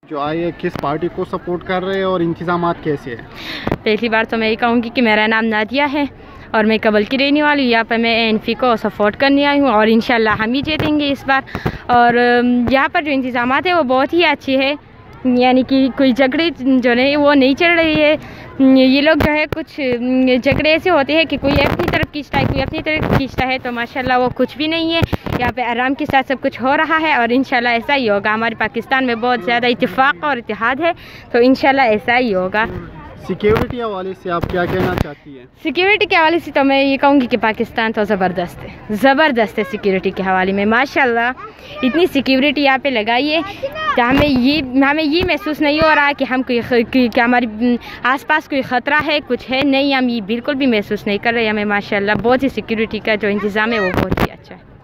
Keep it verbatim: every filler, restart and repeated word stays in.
जो आए हैं किस पार्टी को सपोर्ट कर रहे हैं और इंतजाम कैसे हैं? पहली बार तो मैं ये कहूँगी कि मेरा नाम नादिया है और मैं कबल की रहने वाली हूँ। यहाँ पर मैं एनपी को सपोर्ट करने आई हूँ और इंशाल्लाह हम ही जीतेंगे इस बार। और यहाँ पर जो इंतजाम है वो बहुत ही अच्छे है, यानी कि कोई झगड़े जो है वो नहीं चल रही है। ये लोग जो है कुछ झगड़े ऐसे होते हैं कि कोई अपनी तरफ खींचता है, कोई अपनी तरफ खींचता है, तो माशाल्लाह वो कुछ भी नहीं है। यहाँ पे आराम के साथ सब कुछ हो रहा है और इंशाल्लाह ऐसा ही होगा। हमारे पाकिस्तान में बहुत ज़्यादा इत्तेफाक और इत्तेहाद है, तो इंशाल्लाह ऐसा ही होगा। सिक्योरिटी हवाले से आप क्या कहना चाहती हैं? सिक्योरिटी के हवाले से तो मैं ये कहूँगी कि पाकिस्तान तो ज़बरदस्त है, ज़बरदस्त है सिक्योरिटी के हवाले में। माशाल्लाह इतनी सिक्योरिटी यहाँ पे लगाई है तो हमें ये हमें ये महसूस नहीं हो रहा कि हम कोई कि हमारे आसपास कोई ख़तरा है, कुछ है नहीं, हम ये बिल्कुल भी महसूस नहीं कर रहे। हमें माशाल्लाह बहुत ही सिक्योरिटी का जो इंतज़ाम है वो बहुत ही अच्छा है।